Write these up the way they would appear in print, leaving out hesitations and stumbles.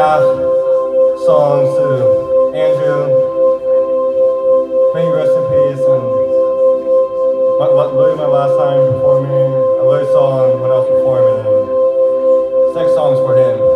half songs to Andrew. May you rest in peace. And literally my last time performing, I wrote a song when I was performing, and this next song's for him.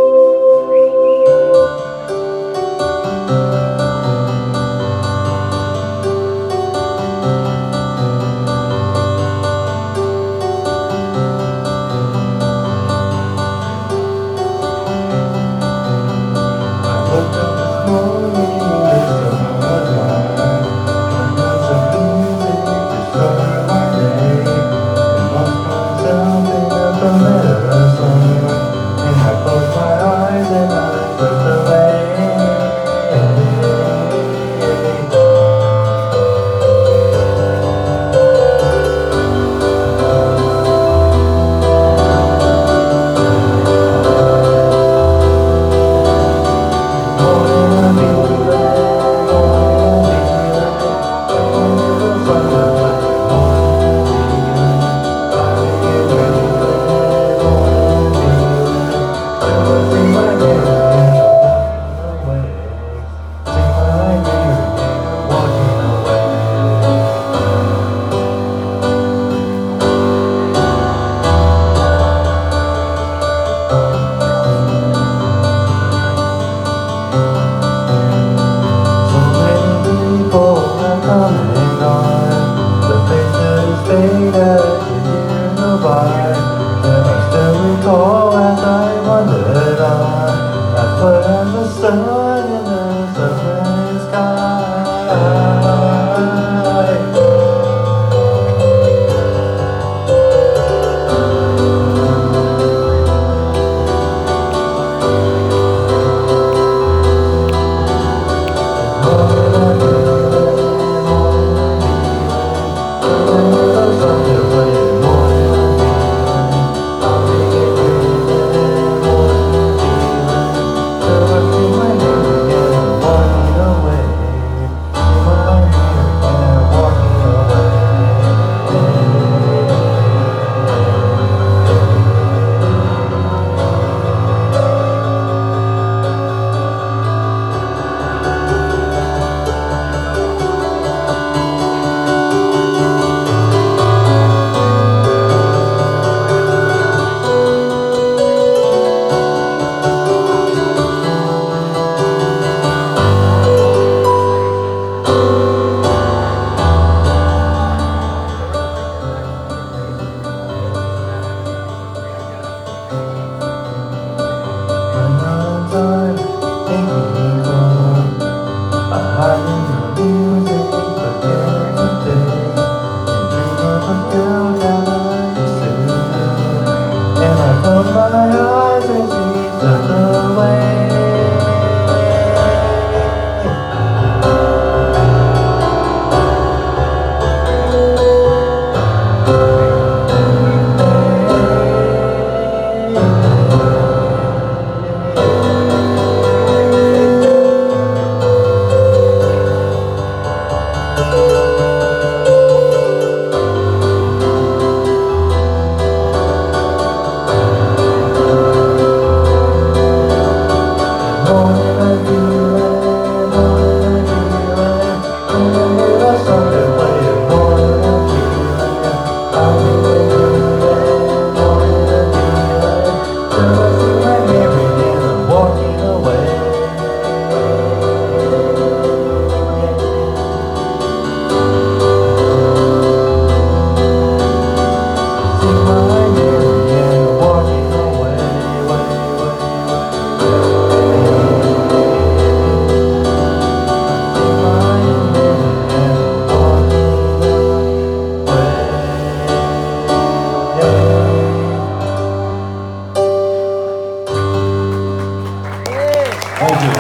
Thank you.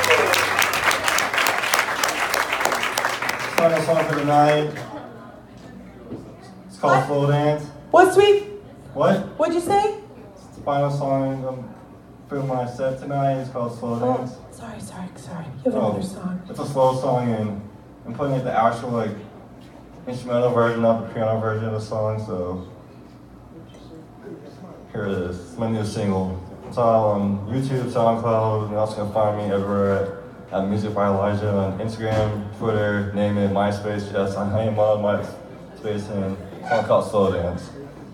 Final song for the night. It's called Slow Dance. What, sweet? What? What'd you say? It's the final song I'm filming my set tonight. It's called Slow Dance. Sorry. You have another song. It's a slow song, and I'm putting it the actual instrumental version of the piano version of the song. So here it is. It's my new single. It's on YouTube, SoundCloud, and you also can find me everywhere at Music by Elijah on Instagram, Twitter, name it, MySpace. Yes, I am on MySpace, and a song called Slow Dance.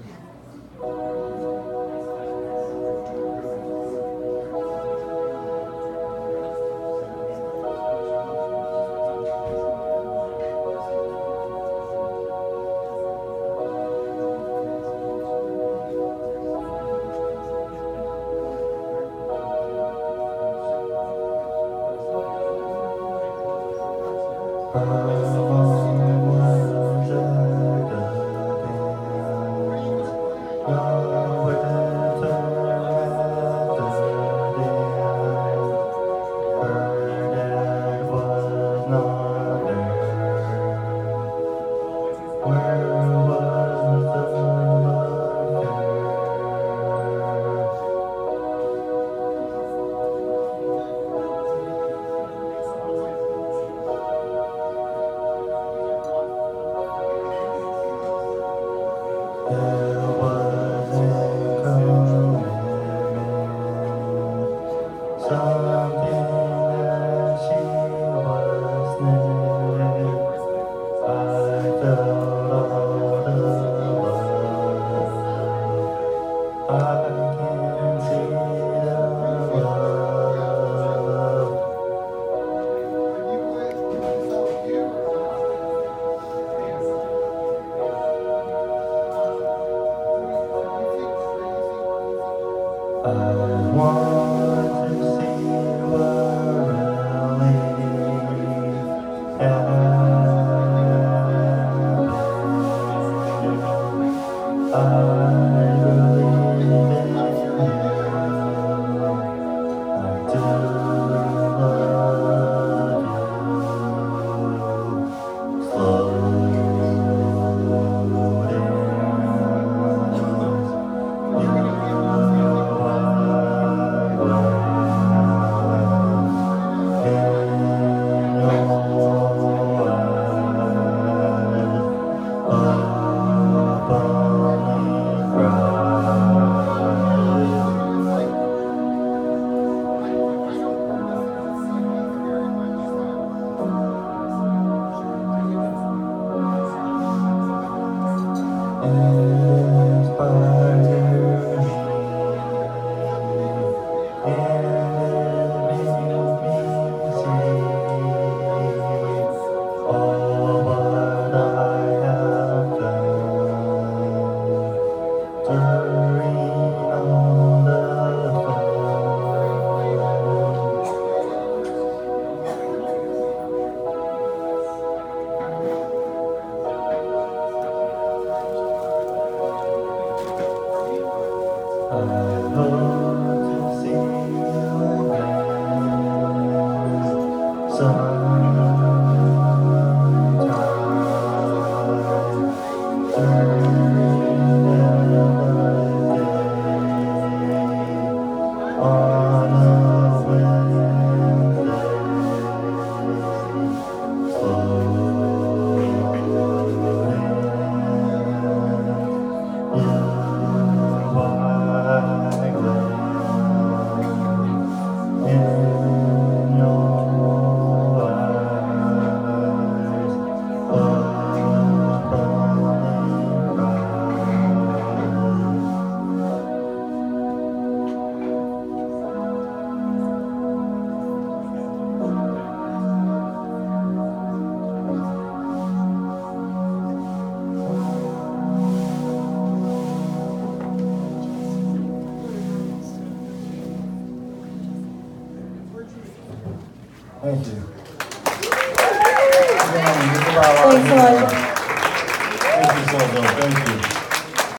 Thank you. Thanks, Elijah. Thank you so much. Thank you.